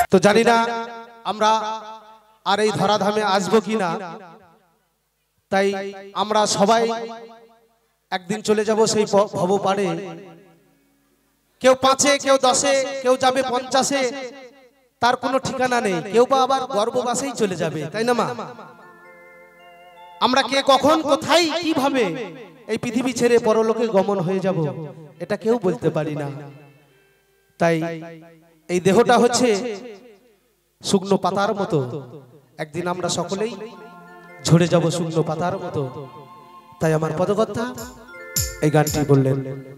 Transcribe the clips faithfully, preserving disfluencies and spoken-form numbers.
তো জানি না আমরা আর এই ধরাধামে আসবো কিনা, তাই আমরা সবাই একদিন চলে যাব সেই ভব পারে। কেউ পাঁচে, কেউ দশে, কেউ যাবে পঞ্চাশে, তার কোনো ঠিকানা নেই। কেউ বা আবার গর্ভবাসেই চলে যাবে, তাই না মা? আমরা কে কখন কোথায় কিভাবে এই পৃথিবী ছেড়ে পরলোকে গমন হয়ে যাব এটা কেউ বলতে পারি না। তাই এই দেহটা হচ্ছে শুকনো পাতার মতো, একদিন আমরা সকলেই ঝরে যাব শুকনো পাতার মতো। তাই আমার পদকর্তা এই গানটি বললেন।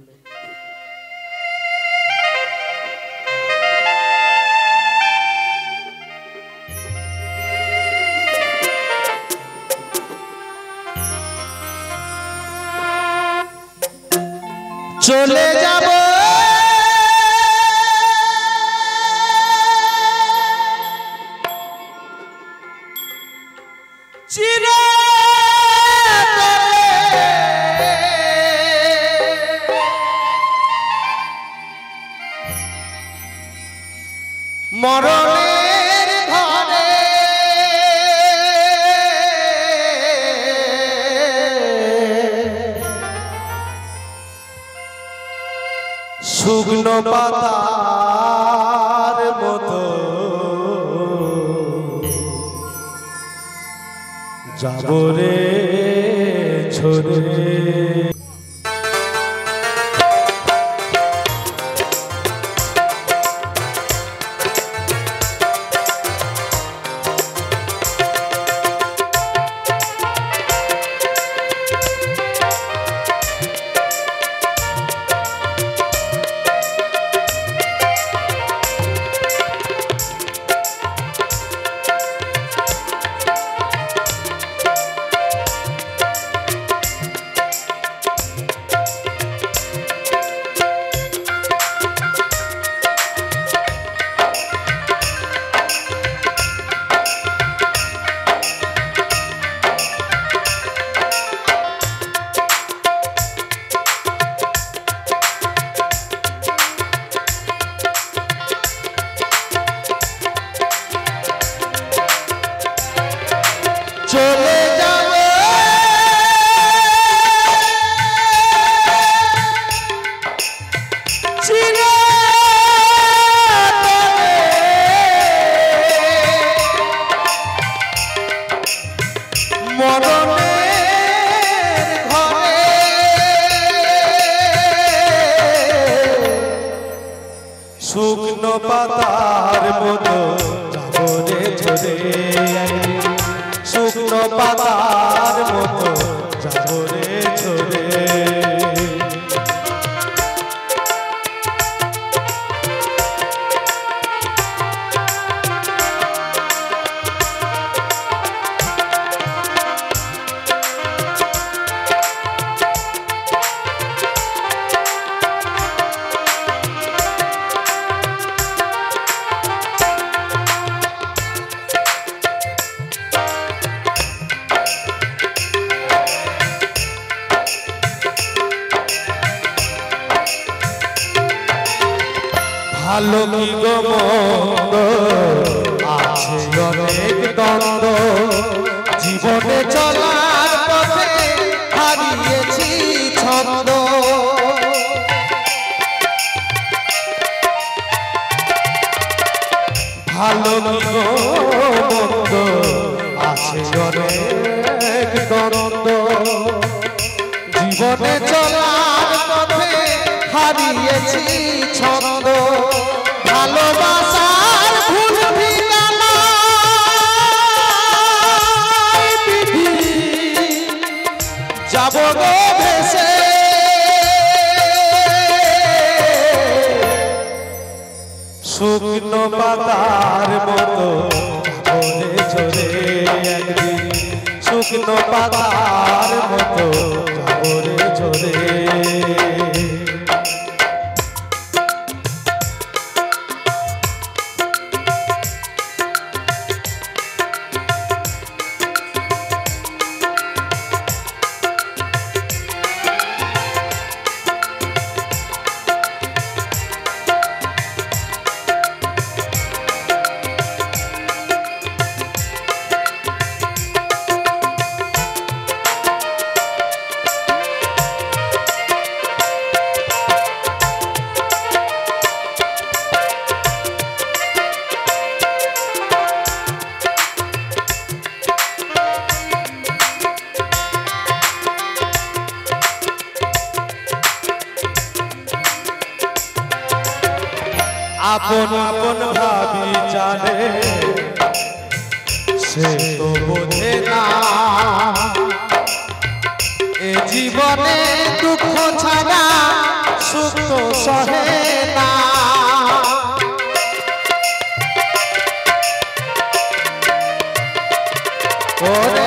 চলে যাব মরণের ঘরে, শুকনো পাতার মতো যাব রে ঝরে। চলে যাব মরণের ঘরে, শুকনো পাতার মতো যাব রে ঝরে। শুকনো পাতার মতো যাব রে ঝরে। ভালো কি গো মন্দ আছে অনেক দ্বন্দ্ব, জীবনে চলার পথে হারিয়েছি ছন্দ। ভালো কি গো মন্দ আছে অনেক দ্বন্দ্ব, জীবনে চলার পথে হারিয়েছি ছন্দ। ভালোবাসার ভুল ঠিকানা যাব গো ভেসে, শুকনো পাতার মতো ঝরে ঝরে। একদিন শুকনো পাতার মতো ঝরে ঝরে। আপন আপন ভাবি জানে সে তো বোঝে না এ জীবনে দুঃখ ছাড়া সুখ তো সহে না ওরে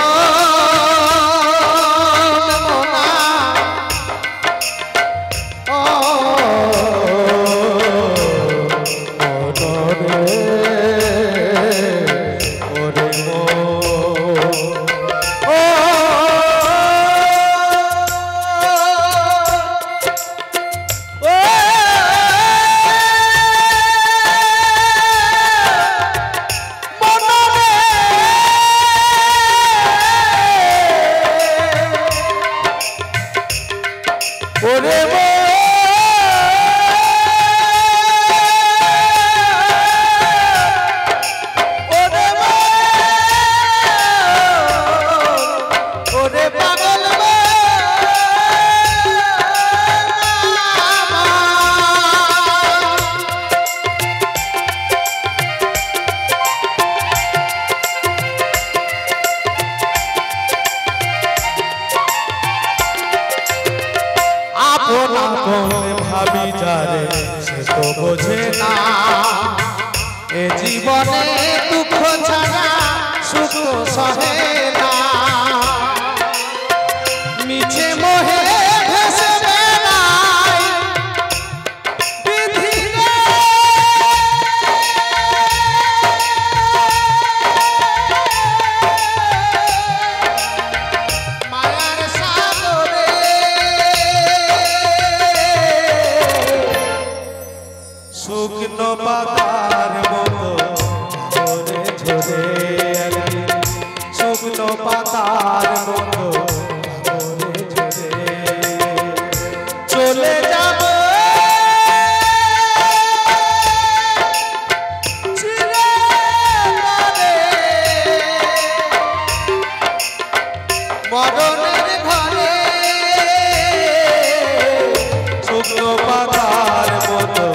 ভাবি যারে সে তো বোঝে না এ জীবনে দুঃখ ছাড়া সুখ সহে না মিছে মোহে ভেসে বেড়ায় বিধিরে মায়ার সাগরে শুকনো পাতার মতো ঝরে ঝরে একদিন শুকনো পাতার মতো ঝরে ঝরে চলে যাব চিরতরে মরণের ঘরে শুকনো পাতার মতো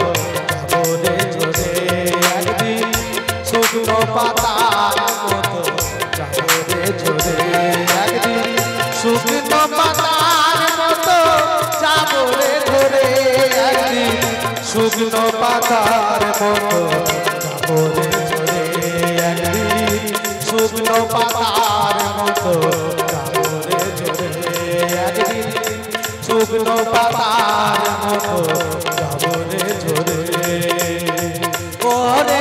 শুকনো পাতার মতো ঝরে ঝরে একদিন শুকনো পাতার মতো ঝরে ঝরে একদিন শুকনো পাতার মতো ঝরে ঝরে একদিন শুকনো পাতার মতো ঝরে ঝরে একদিন শুকনো পাতার মতো ঝরে ঝরে ওরে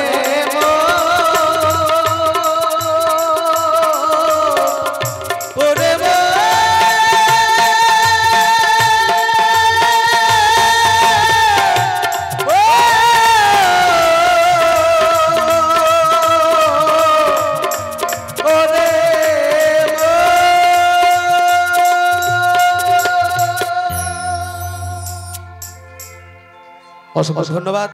অসংখ্য ধন্যবাদ।